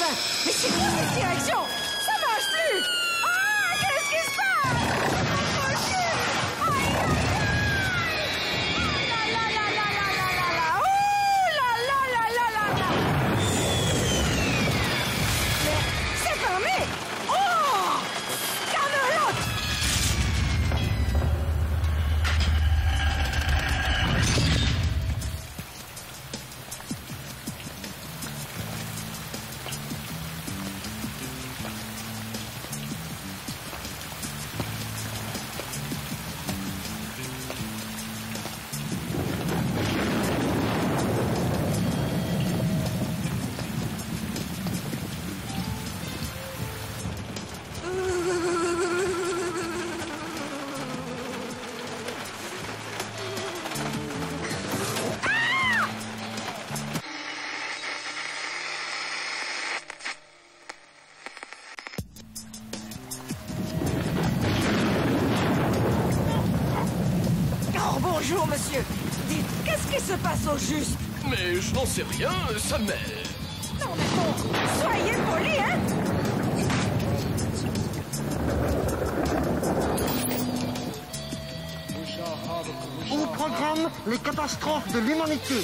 Mais c'est quoi cette direction? Ça marche plus! Ah! Qu'est-ce qui se passe? C'est fermé! Oh! Camelote! Bonjour, monsieur. Dites, qu'est-ce qui se passe au juste? Mais je n'en sais rien, ça m'est... Non, mais bon, soyez poli, hein? Au programme, les catastrophes de l'humanité.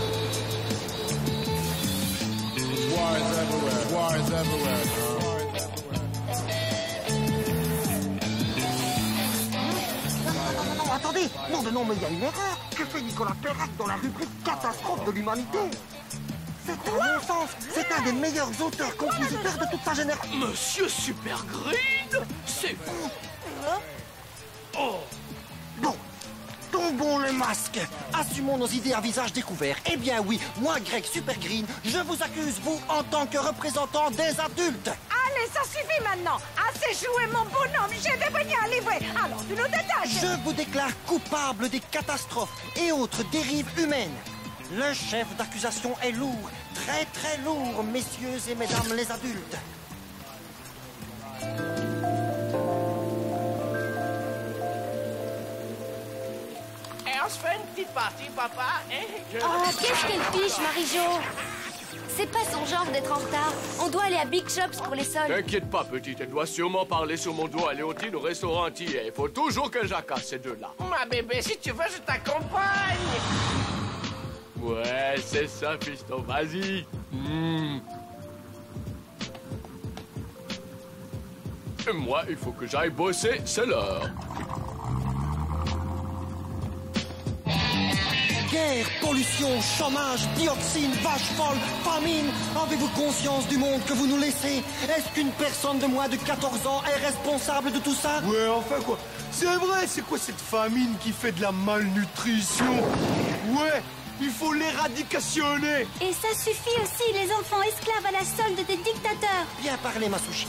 Wars everywhere. Wars everywhere. Non, attendez. Non, mais il y a une erreur. Que fait Nicolas Perrac dans la rubrique catastrophe de l'humanité? C'est un non-sens. C'est un des meilleurs auteurs-compositeurs de toute sa génération. Monsieur Super Green? C'est vous? Oh! Bon, tombons le masque. Assumons nos idées à visage découvert. Eh bien oui, moi, Greg Super Green, je vous accuse, vous, en tant que représentant des adultes. Allez, ça suffit maintenant. Assez joué, mon bonhomme. J'ai des beignets à livrer. Alors, tu nous détaches. Je vous déclare coupable des catastrophes et autres dérives humaines. Le chef d'accusation est lourd, très très lourd, messieurs et mesdames les adultes. Et on se fait une petite partie, papa, hein? Oh, qu'est-ce qu'elle fiche, Marie-Jo? C'est pas son genre d'être en retard. On doit aller à Big Shops pour les soldes. T'inquiète pas, petite, elle doit sûrement parler sur mon dos à Léontine au restaurant entier. Il faut toujours que j'accasse ces deux-là. Ma bébé, si tu veux, je t'accompagne. Ouais, c'est ça, fiston, vas-y. Et moi, il faut que j'aille bosser, c'est l'heure. Guerre, pollution, chômage, dioxine, vache folle, famine. Avez-vous conscience du monde que vous nous laissez? Est-ce qu'une personne de moins de 14 ans est responsable de tout ça? Ouais, enfin quoi. C'est vrai, c'est quoi cette famine qui fait de la malnutrition? Ouais, il faut l'éradicationner. Et ça suffit aussi, les enfants esclaves à la solde des dictateurs. Bien parlé, Masushi.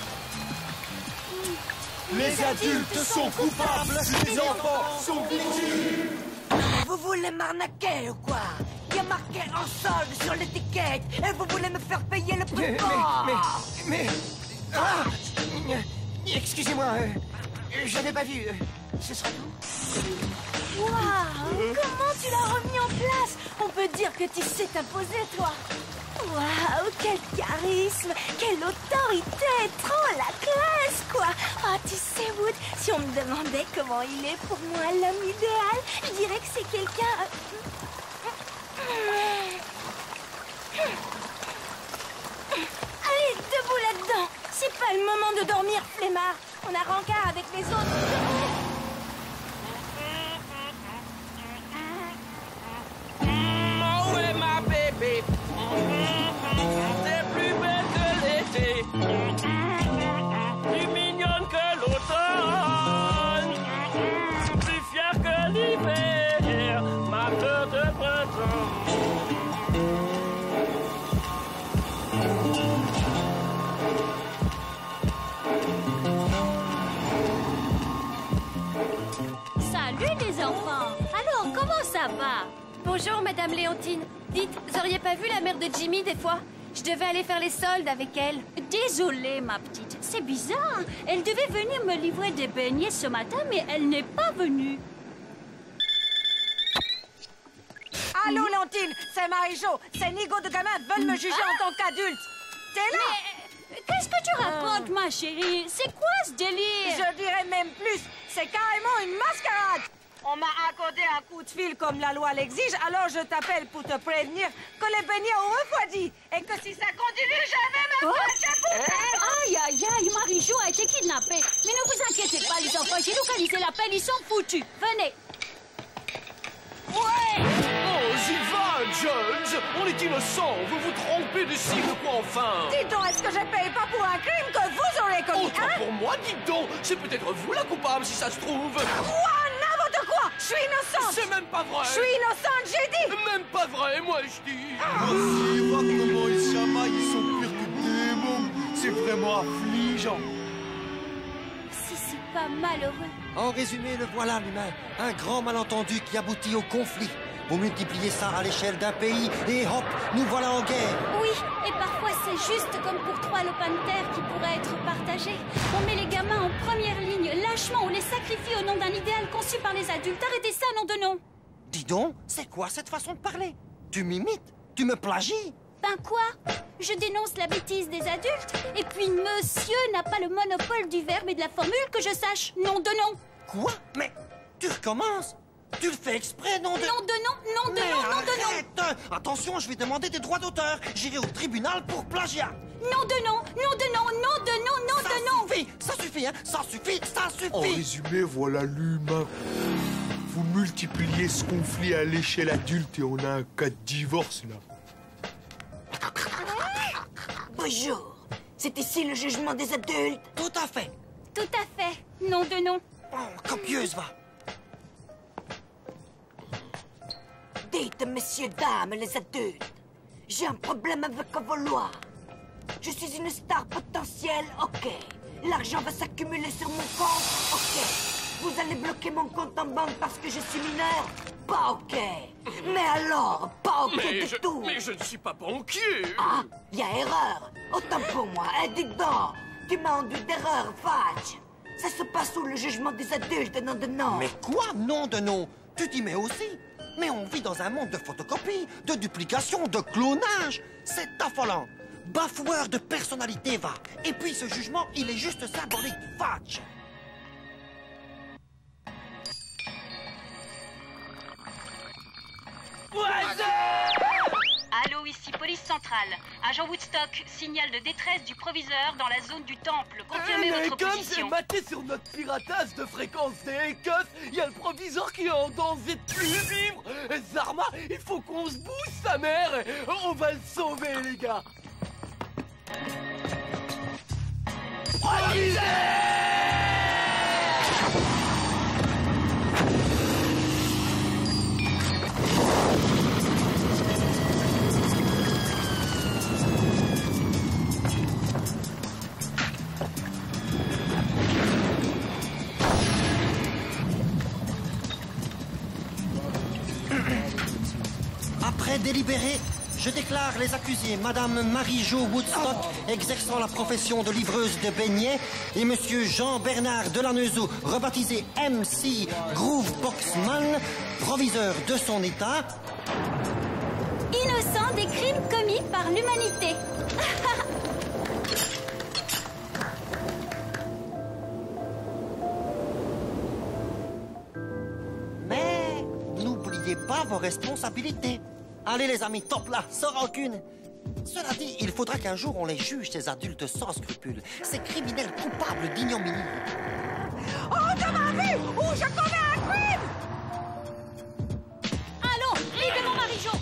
Les adultes sont coupables, les enfants sont victimes. Vous voulez m'arnaquer ou quoi? Il y a marqué en solde sur l'étiquette et vous voulez me faire payer le prix fort. Ah! Excusez-moi, j'avais pas vu. Ce sera tout. Waouh, comment tu l'as remis en place? On peut dire que tu sais t'imposer, toi. Waouh, quel charisme, quelle autorité, trop la classe, quoi. Ah, tu sais, Wood, si on me demandait comment il est pour moi l'homme idéal, je dirais que c'est quelqu'un... Allez, debout là-dedans. C'est pas le moment de dormir, flemmard. On a rencard avec les autres. Oh ouais, ma bébé. T'es plus belle que l'été. Plus mignonne que l'automne. Plus fière que l'hiver. Ma fleur de printemps. Salut les enfants. Alors, comment ça va? Bonjour, Madame Léontine. Dites, vous auriez pas vu la mère de Jimmy des fois? Je devais aller faire les soldes avec elle. Désolée, ma petite. C'est bizarre. Elle devait venir me livrer des beignets ce matin, mais elle n'est pas venue. Allô, Léontine, c'est Marie-Jo. Ces nigauds de gamins veulent me juger en tant qu'adulte. t'es là. Mais qu'est-ce que tu racontes, ma chérie? C'est quoi ce délire? Je dirais même plus, c'est carrément une mascarade. On m'a accordé un coup de fil comme la loi l'exige, alors je t'appelle pour te prévenir que les beignets ont refroidi et que si ça continue, je vais me fâcher pour ça. Aïe, aïe, aïe, Marie-Jo a été kidnappée. Mais ne vous inquiétez pas, les enfants, j'ai localisé l'appel, ils sont foutus. Venez. Ouais! Oh, j'y va, Jones! On est innocents! Vous vous trompez de cible, quoi, enfin! Dis donc, est-ce que je paye pas pour un crime que vous aurez commis, Autant hein? pour moi, dites donc! C'est peut-être vous la coupable, si ça se trouve! Quoi? N'importe quoi! Je suis innocente! C'est même pas vrai! Je suis innocente, j'ai dit! Même pas vrai, moi, je dis! Voici, vois comment ils chamaillent, ils sont pires que des mômes. C'est vraiment affligeant. Si c'est pas malheureux. En résumé, le voilà l'humain. Un grand malentendu qui aboutit au conflit. Vous multipliez ça à l'échelle d'un pays et hop, nous voilà en guerre. Oui, et parfois c'est juste comme pour 3 lopins de terre qui pourraient être partagés. On met les gamins en première ligne, lâchement, on les sacrifie au nom d'un idéal conçu par les adultes. Arrêtez ça, nom de nom. Dis donc, c'est quoi cette façon de parler? Tu m'imites? Tu me plagies? Ben quoi? Je dénonce la bêtise des adultes, et puis monsieur n'a pas le monopole du verbe et de la formule que je sache. Nom de nom. Quoi? Mais tu recommences? Tu le fais exprès, non de... Nom de nom, nom de nom, nom de nom. Arrête! Attention, je vais demander des droits d'auteur. J'irai au tribunal pour plagiat. Nom de nom, nom de nom, nom de nom, nom de nom. Ça suffit, hein? Ça suffit, ça En suffit. résumé, voilà l'humain. Vous multipliez ce conflit à l'échelle adulte et on a un cas de divorce, là. Bonjour. C'est ici le jugement des adultes. Tout à fait. Tout à fait, nom de nom. Oh, copieuse, va. Dites, messieurs, dames, les adultes, j'ai un problème avec vos lois. Je suis une star potentielle, ok. L'argent va s'accumuler sur mon compte, ok. Vous allez bloquer mon compte en banque parce que je suis mineur, pas ok. Mais alors, pas ok du tout. Mais je ne suis pas banquier! Ah, il y a erreur. Autant pour moi. Eh, dites donc, tu m'as enduit d'erreur, Fudge. Ça se passe où le jugement des adultes, nom de nom? Mais quoi, nom de nom? Tu t'y mets aussi? Mais on vit dans un monde de photocopies, de duplication, de clonage. C'est affolant. Bafoueur de personnalité, va. Et puis ce jugement, il est juste symbolique. Fudge. Allô, ici police centrale. Agent Woodstock, signal de détresse du proviseur dans la zone du temple. Confirmez votre position. Maté sur notre piratage de fréquence des Hackers, il y a le proviseur qui est en danger de plus vivre. Zarma, il faut qu'on se bouge, sa mère. On va le sauver, les gars. Après délibéré, je déclare les accusés Madame Marie-Jo Woodstock, exerçant la profession de livreuse de beignets, et Monsieur Jean-Bernard Delaneuzeau, rebaptisé MC Grooveboxman, proviseur de son état, Innocent des crimes commis par l'humanité. mais n'oubliez pas vos responsabilités. Allez les amis, top là, sans rancune. Cela dit, il faudra qu'un jour on les juge, ces adultes sans scrupules, ces criminels coupables d'ignominie. Oh, tu m'as vu! Où je commets un crime! Allons, libérons Marie-Jo.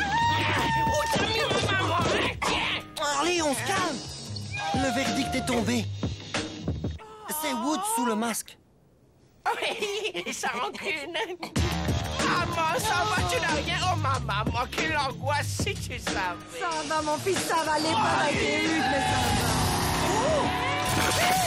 Allez, on se calme. Le verdict est tombé. C'est Wood sous le masque. Oui, sans rancune. Maman, ça va, tu n'as rien. Oh, maman, quelle angoisse si tu savais. Ça va, mon fils, ça va. Les pas été eu, mais ça va.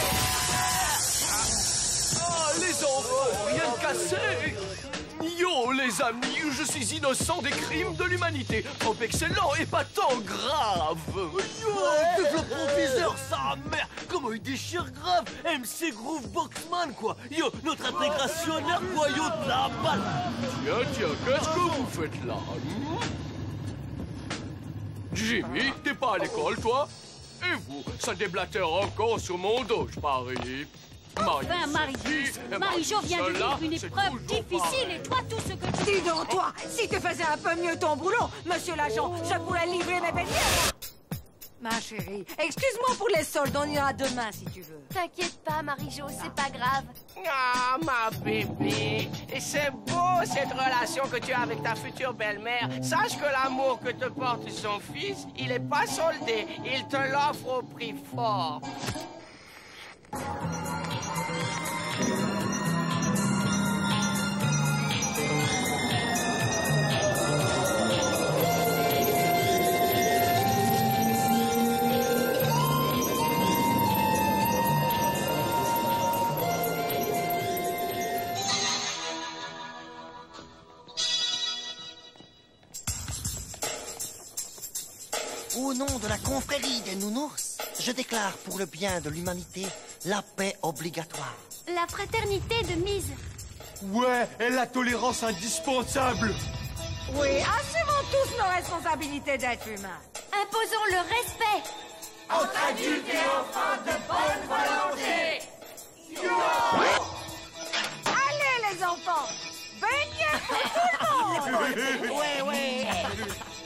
Oh, les enfants, rien de cassé. Yo, les amis, je suis innocent des crimes de l'humanité. Trop excellent et pas tant grave. Yo, le proviseur, sa mère. Comment il déchire grave. MC Grooveboxman, quoi. Yo, notre intégrationnaire boyau de la balle. Tiens, qu'est-ce que vous faites là? Jimmy, t'es pas à l'école, toi? Et vous, ça déblatère encore sur mon dos, je parie. Enfin, Marie-Jo vient de vivre une épreuve difficile et toi, tout ce que tu... Dis donc, toi, si tu faisais un peu mieux ton boulot, monsieur l'agent, je pourrais livrer mes beignets. Ma chérie, excuse-moi pour les soldes, on ira demain si tu veux. T'inquiète pas, Marie-Jo, c'est pas grave. Ah, ma bébé, et c'est beau cette relation que tu as avec ta future belle-mère. Sache que l'amour que te porte son fils, il est pas soldé, il te l'offre au prix fort. Au nom de la confrérie des nounours, je déclare pour le bien de l'humanité la paix obligatoire. La fraternité de mise. Ouais, et la tolérance indispensable. Oui, assumons tous nos responsabilités d'être humains. Imposons le respect. Entre adultes et enfants de bonne volonté. Allez les enfants, baignez pour tout le monde. Ouais.